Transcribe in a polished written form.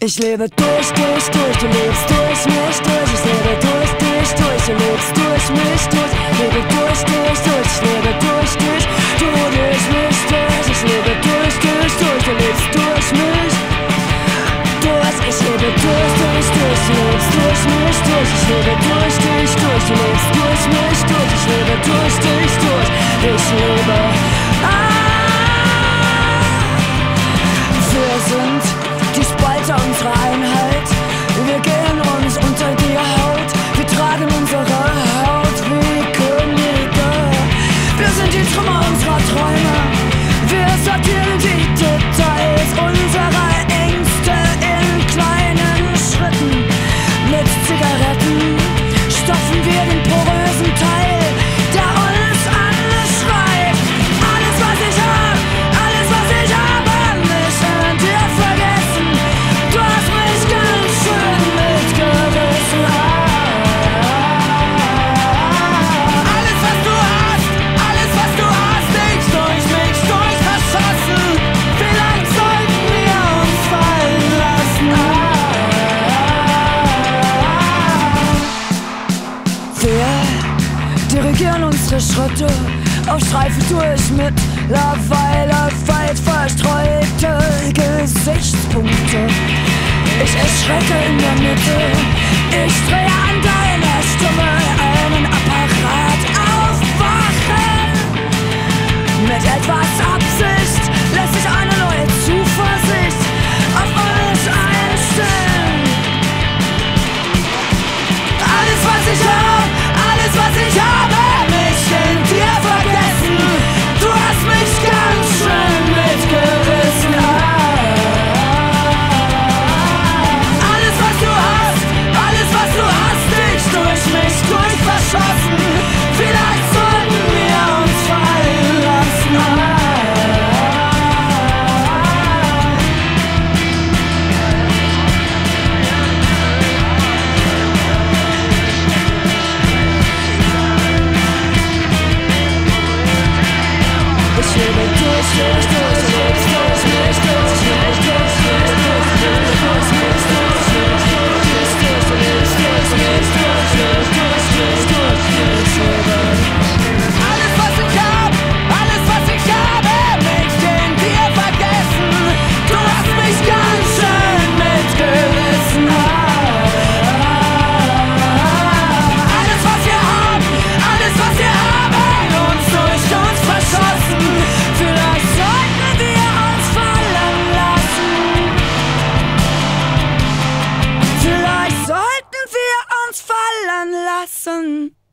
Ich lebe durch dich, durch, du lebst durch mich, durch. Ich lebe durch dich, durch, du lebst durch mich, durch. Ich lebe durch dich, durch, ich lebe durch dich, du durch mich, durch. Ich lebe durch dich, durch, du lebst durch mich, durch. Ich lebe durch dich, durch, du lebst durch mich, durch. Ich lebe durch dich, durch, du lebst durch mich, durch. Ich lebe durch dich, durch. Ich lebe. Wir sind die Spalter unserer Einheit. Wir gehen uns unter die Haut. Wir tragen unsere Haut wie Könige. Wir sind die Trümmer unserer Träume. Wir sortieren die Details unserer Ängste in kleinen Schritten. Mit Zigaretten stopfen wir den porösen Teil, der uns anschreit. Alles, was ich hab, alles, was ich habe, mich in dir vergessen. Du hast mich ganz schön mitgerissen. Alles, was du hast, dich durch mich durch verschossen. Vielleicht sollten wir uns fallen lassen. Wir dirigieren unsere Schritte auf Streife durch mittlerweile weit verstreute Gesichtspunkte. Ich erschrecke in der Mitte, ich drehe an deiner Stimme einen Apparat aufwachen. Mit etwas Absicht lässt sich eine neue Zuversicht auf uns einstellen. Alles, was ich hab, alles, was ich habe, mich in dir vergessen. Du hast mich ganz schön mitgerissen. Alles, was du hast, dich durch mich durch verschossen. Vielleicht sollten wir uns fallen lassen. Ich lebe durch, durch, durch, durch, durch mich, durch mich, durch mich, durch mich, durch mich, durch mich, durch mich, durch mich, durch mich, durch mich, durch mich, durch mich, durch mich. Alles, was ich hab, alles, was ich habe, mich in dir vergessen. Du hast mich ganz schön mitgerissen. Alles, was wir haben, alles, was wir haben, uns durch uns verschossen. Vielleicht sollten wir uns fallen lassen. Vielleicht sollten wir uns fallen lassen.